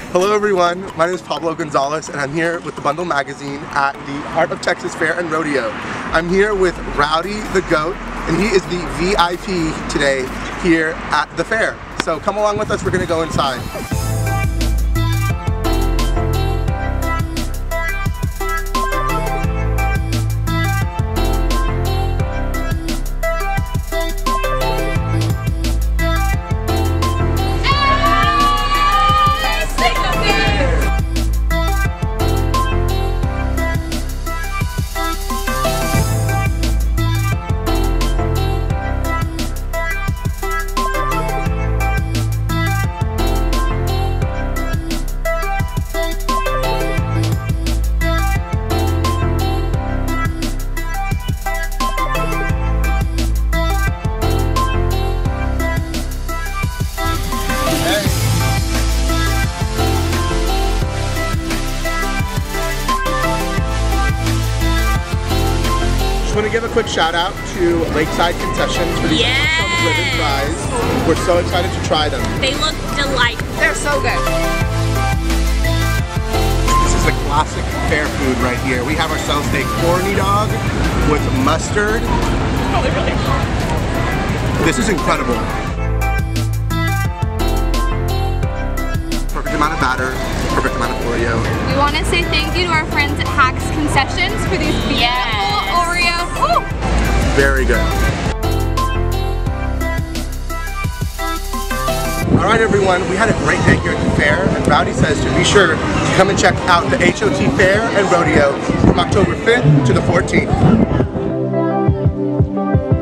Hello everyone, my name is Pablo Gonzalez and I'm here with the Bundle Magazine at the Heart of Texas Fair and Rodeo. I'm here with Rowdy the Goat and he is the VIP today here at the fair. So come along with us, we're going to go inside. I want to give a quick shout out to Lakeside Concessions for these awesome ribbon fries. We're so excited to try them. They look delightful. They're so good. This is the classic fair food right here. We have ourselves a corny dog with mustard. Oh, they really are. This is incredible. Perfect amount of batter, perfect amount of Oreo. We want to say thank you to our friends at Hacks Concessions for these beautiful Oreos. Ooh. Very good. Alright everyone, we had a great day here at the fair and Rowdy says to be sure to come and check out the HOT Fair and Rodeo from October 5th to the 14th.